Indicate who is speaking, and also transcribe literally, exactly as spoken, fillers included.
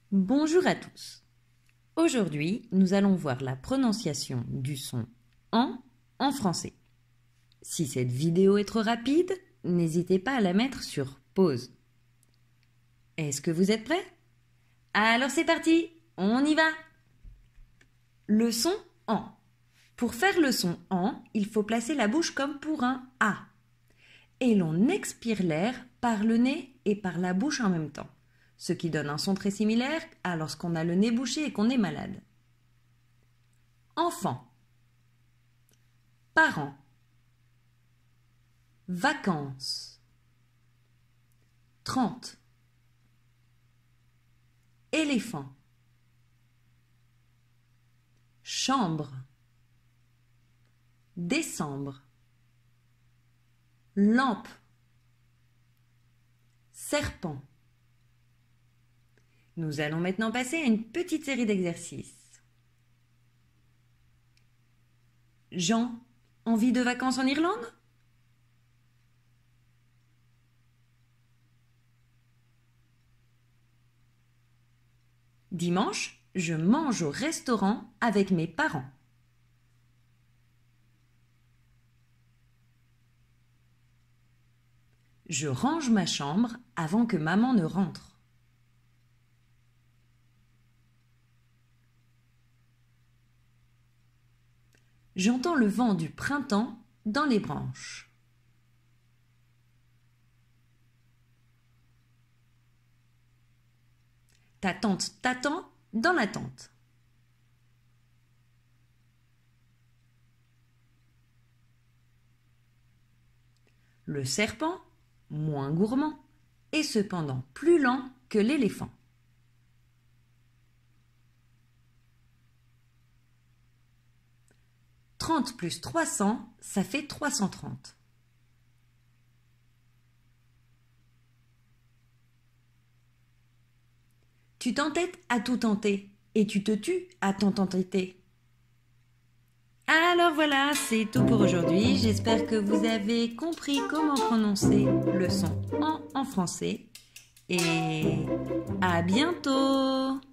Speaker 1: Bonjour à tous. Aujourd'hui, nous allons voir la prononciation du son en en français. Si cette vidéo est trop rapide, n'hésitez pas à la mettre sur pause. Est-ce que vous êtes prêts? Alors c'est parti, on y va! Le son en. Pour faire le son en, il faut placer la bouche comme pour un A. Et l'on expire l'air par le nez et par la bouche en même temps, ce qui donne un son très similaire à lorsqu'on a le nez bouché et qu'on est malade. Enfant, parents, vacances, trente, éléphant, chambre, décembre, lampe, serpent. Nous allons maintenant passer à une petite série d'exercices. Jean, envie de vacances en Irlande? Dimanche, je mange au restaurant avec mes parents. Je range ma chambre avant que maman ne rentre. J'entends le vent du printemps dans les branches. Ta tante t'attend dans la tente. Le serpent, moins gourmand, est cependant plus lent que l'éléphant. trente plus trois cents, ça fait trois cent trente. Tu t'entêtes à tout tenter et tu te tues à t'en tenter. Alors voilà, c'est tout pour aujourd'hui. J'espère que vous avez compris comment prononcer le son en en français. Et à bientôt!